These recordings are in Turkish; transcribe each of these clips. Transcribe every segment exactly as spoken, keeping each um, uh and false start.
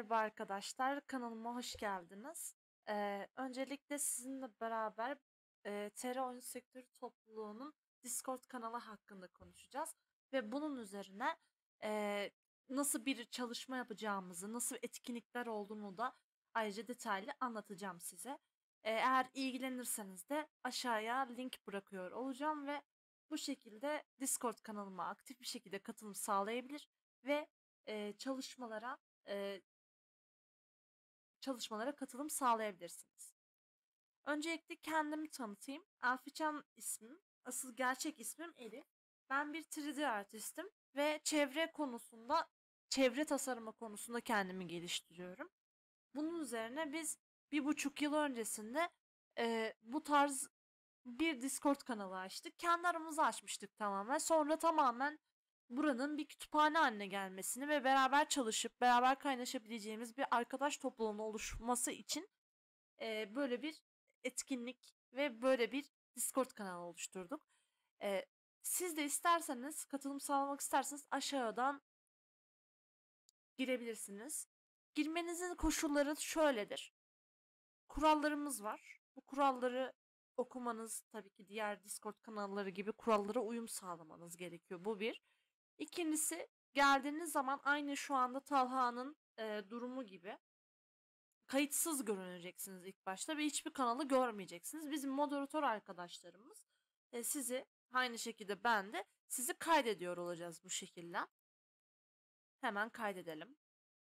Merhaba arkadaşlar, kanalıma hoş geldiniz. Ee, öncelikle sizinle beraber e, T R Oyun Sektörü Topluluğu'nun Discord kanalı hakkında konuşacağız. Ve bunun üzerine e, nasıl bir çalışma yapacağımızı, nasıl etkinlikler olduğunu da ayrıca detaylı anlatacağım size. Ee, eğer ilgilenirseniz de aşağıya link bırakıyor olacağım ve bu şekilde Discord kanalıma aktif bir şekilde katılım sağlayabilir ve e, çalışmalara e, çalışmalara katılım sağlayabilirsiniz. Öncelikle kendimi tanıtayım. Elfican ismim. Asıl gerçek ismim Elif. Ben bir üç D artistim ve çevre konusunda, çevre tasarımı konusunda kendimi geliştiriyorum. Bunun üzerine biz bir buçuk yıl öncesinde e, bu tarz bir Discord kanalı açtık. Kendi aramızda açmıştık tamamen. Sonra tamamen buranın bir kütüphane haline gelmesini ve beraber çalışıp beraber kaynaşabileceğimiz bir arkadaş topluluğunun oluşması için e, böyle bir etkinlik ve böyle bir Discord kanalı oluşturduk. E, Siz de isterseniz, katılım sağlamak isterseniz aşağıdan girebilirsiniz. Girmenizin koşulları şöyledir. Kurallarımız var. Bu kuralları okumanız, tabii ki diğer Discord kanalları gibi kurallara uyum sağlamanız gerekiyor. Bu bir. İkincisi, geldiğiniz zaman aynı şu anda Talha'nın e, durumu gibi kayıtsız görüneceksiniz ilk başta ve hiçbir kanalı görmeyeceksiniz. Bizim moderatör arkadaşlarımız e, sizi aynı şekilde ben de sizi kaydediyor olacağız bu şekilde. Hemen kaydedelim.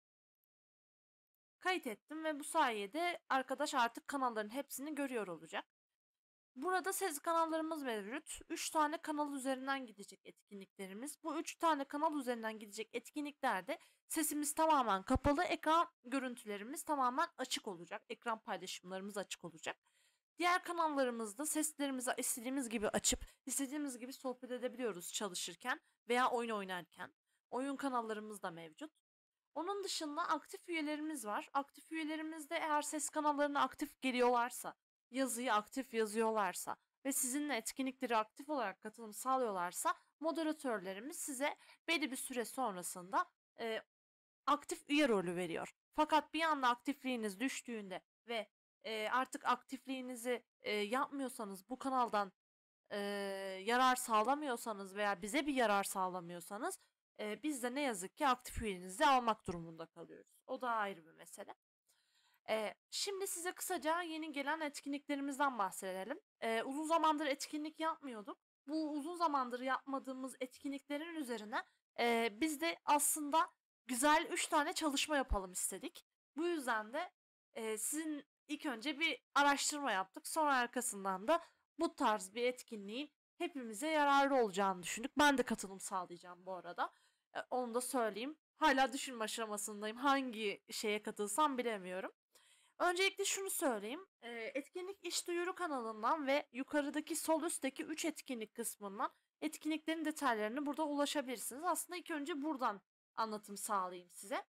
Kayıt ettim ve bu sayede arkadaş artık kanalların hepsini görüyor olacak. Burada ses kanallarımız mevcut. üç tane kanal üzerinden gidecek etkinliklerimiz. Bu üç tane kanal üzerinden gidecek etkinliklerde sesimiz tamamen kapalı, ekran görüntülerimiz tamamen açık olacak. Ekran paylaşımlarımız açık olacak. Diğer kanallarımızda seslerimizi istediğimiz gibi açıp istediğimiz gibi sohbet edebiliyoruz çalışırken veya oyun oynarken. Oyun kanallarımız da mevcut. Onun dışında aktif üyelerimiz var. Aktif üyelerimizde eğer ses kanallarına aktif geliyorlarsa, yazıyı aktif yazıyorlarsa ve sizinle etkinlikleri aktif olarak katılım sağlıyorlarsa moderatörlerimiz size belli bir süre sonrasında e, aktif üye rolü veriyor. Fakat bir anda aktifliğiniz düştüğünde ve e, artık aktifliğinizi e, yapmıyorsanız, bu kanaldan e, yarar sağlamıyorsanız veya bize bir yarar sağlamıyorsanız e, biz de ne yazık ki aktif üyenizi almak durumunda kalıyoruz. O da ayrı bir mesele. E, şimdi size kısaca yeni gelen etkinliklerimizden bahsedelim. E, uzun zamandır etkinlik yapmıyorduk. Bu uzun zamandır yapmadığımız etkinliklerin üzerine e, biz de aslında güzel üç tane çalışma yapalım istedik. Bu yüzden de e, sizin ilk önce bir araştırma yaptık. Sonra arkasından da bu tarz bir etkinliğin hepimize yararlı olacağını düşündük. Ben de katılım sağlayacağım bu arada. E, onu da söyleyeyim. Hala düşünme aşamasındayım. Hangi şeye katılsam bilemiyorum. Öncelikle şunu söyleyeyim. E, etkinlik İş Duyuru kanalından ve yukarıdaki sol üstteki üç etkinlik kısmından etkinliklerin detaylarını burada ulaşabilirsiniz. Aslında ilk önce buradan anlatım sağlayayım size.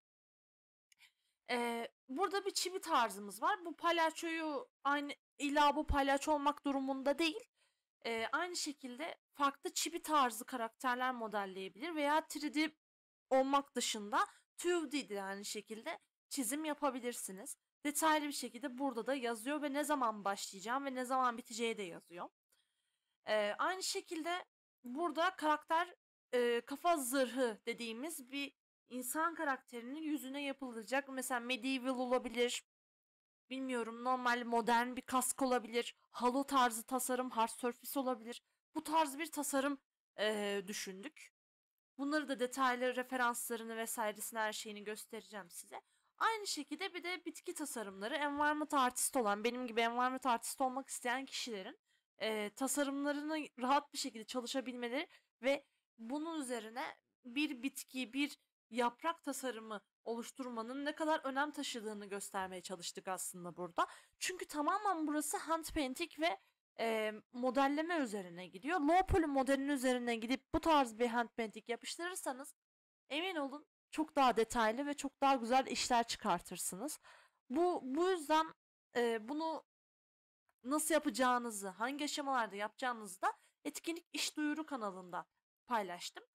E, burada bir çivi tarzımız var. Bu palyaçoyu aynı illa bu palyaço olmak durumunda değil. E, aynı şekilde farklı çivi tarzı karakterler modelleyebilir veya üç D olmak dışında iki D de aynı şekilde çizim yapabilirsiniz. Detaylı bir şekilde burada da yazıyor ve ne zaman başlayacağım ve ne zaman biteceği de yazıyor. Ee, aynı şekilde burada karakter e, kafa zırhı dediğimiz bir insan karakterinin yüzüne yapılacak. Mesela medieval olabilir. Bilmiyorum, normal modern bir kask olabilir. Halo tarzı tasarım, hard surface olabilir. Bu tarz bir tasarım e, düşündük. Bunları da detaylı referanslarını vesairesini her şeyini göstereceğim size. Aynı şekilde bir de bitki tasarımları, environment artist olan, benim gibi environment artist olmak isteyen kişilerin e, tasarımlarını rahat bir şekilde çalışabilmeleri ve bunun üzerine bir bitki, bir yaprak tasarımı oluşturmanın ne kadar önem taşıdığını göstermeye çalıştık aslında burada. Çünkü tamamen burası hand painting ve e, modelleme üzerine gidiyor. Low poly modelin üzerine gidip bu tarz bir hand painting yapıştırırsanız emin olun çok daha detaylı ve çok daha güzel işler çıkartırsınız. Bu bu yüzden e, bunu nasıl yapacağınızı, hangi aşamalarda yapacağınızı da etkinlik iş duyuru kanalında paylaştım.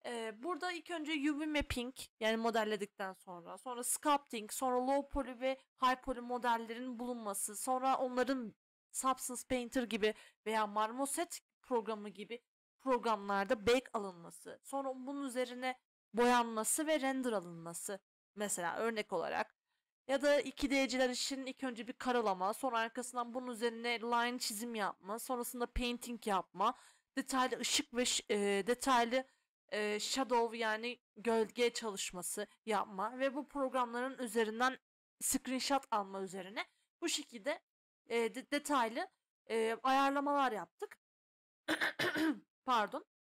Ee, burada ilk önce U V mapping yani modelledikten sonra, sonra sculpting, sonra low poly ve high poly modellerin bulunması, sonra onların Substance Painter gibi veya Marmoset programı gibi programlarda bake alınması, sonra bunun üzerine boyanması ve render alınması mesela örnek olarak. Ya da iki D'ciler için ilk önce bir karalama, sonra arkasından bunun üzerine line çizim yapma, sonrasında painting yapma, detaylı ışık ve ş- e, detaylı e, shadow yani gölge çalışması yapma ve bu programların üzerinden screenshot alma üzerine bu şekilde e, de- detaylı e, ayarlamalar yaptık. Pardon.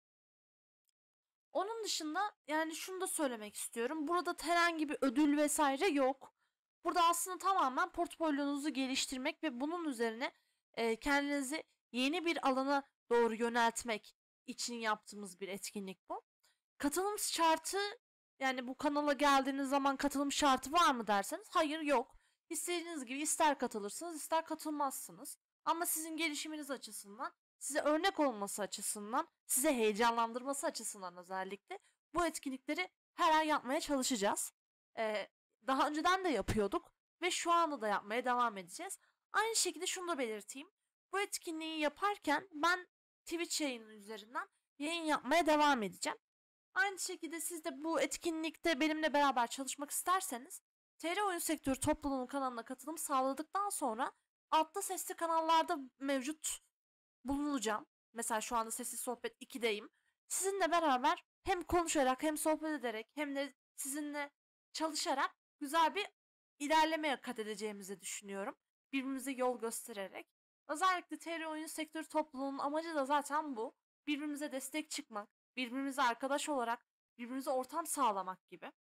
Onun dışında yani şunu da söylemek istiyorum. Burada herhangi bir ödül vesaire yok. Burada aslında tamamen portfolyonuzu geliştirmek ve bunun üzerine e, kendinizi yeni bir alana doğru yöneltmek için yaptığımız bir etkinlik bu. Katılım şartı yani bu kanala geldiğiniz zaman katılım şartı var mı derseniz hayır yok. İstediğiniz gibi ister katılırsınız ister katılmazsınız. Ama sizin gelişiminiz açısından, size örnek olması açısından, size heyecanlandırması açısından özellikle bu etkinlikleri her ay yapmaya çalışacağız. Ee, Daha önceden de yapıyorduk ve şu anda da yapmaya devam edeceğiz. Aynı şekilde şunu da belirteyim. Bu etkinliği yaparken ben Twitch yayını üzerinden yayın yapmaya devam edeceğim. Aynı şekilde siz de bu etkinlikte benimle beraber çalışmak isterseniz T R Oyun Sektörü Topluluğu'nun kanalına katılım sağladıktan sonra altta sesli kanallarda mevcut bulunacağım. Mesela şu anda Sessiz Sohbet ikideyim. Sizinle beraber hem konuşarak hem sohbet ederek hem de sizinle çalışarak güzel bir ilerlemeye kat edeceğimizi düşünüyorum. Birbirimize yol göstererek. Özellikle T R Oyun Sektörü Topluluğu'nun amacı da zaten bu. Birbirimize destek çıkmak, birbirimize arkadaş olarak birbirimize ortam sağlamak gibi.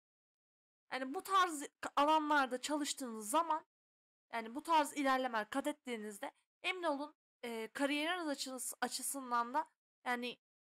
Yani bu tarz alanlarda çalıştığınız zaman yani bu tarz ilerlemeler kat ettiğinizde emin olun e, kariyeriniz açınız, açısından da yani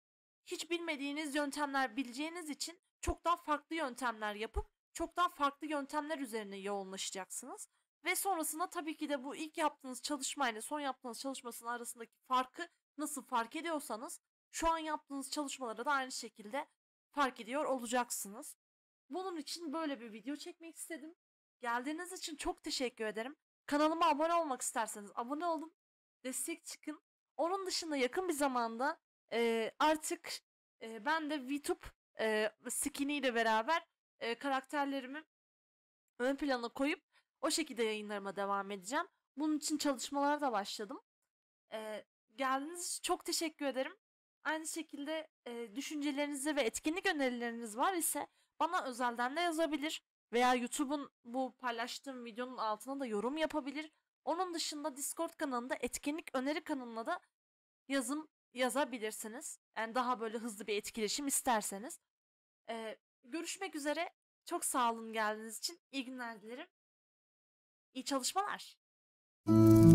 hiç bilmediğiniz yöntemler bileceğiniz için çok daha farklı yöntemler yapıp çok daha farklı yöntemler üzerine yoğunlaşacaksınız. Ve sonrasında tabii ki de bu ilk yaptığınız çalışmayla son yaptığınız çalışmasının arasındaki farkı nasıl fark ediyorsanız şu an yaptığınız çalışmaları da aynı şekilde fark ediyor olacaksınız. Bunun için böyle bir video çekmek istedim. Geldiğiniz için çok teşekkür ederim. Kanalıma abone olmak isterseniz abone olun. Destek çıkın. Onun dışında yakın bir zamanda e, artık e, ben de VTube e, skiniyle beraber e, karakterlerimi ön plana koyup o şekilde yayınlarıma devam edeceğim. Bunun için çalışmalara da başladım. E, Geldiğiniz için çok teşekkür ederim. Aynı şekilde e, düşünceleriniz ve etkinlik önerileriniz var ise bana özelden de yazabilir veya YouTube'un bu paylaştığım videonun altına da yorum yapabilir. Onun dışında Discord kanalında etkinlik öneri kanalına da yazım yazabilirsiniz. Yani daha böyle hızlı bir etkileşim isterseniz. Ee, görüşmek üzere. Çok sağ olun geldiğiniz için. İyi günler dilerim. İyi çalışmalar.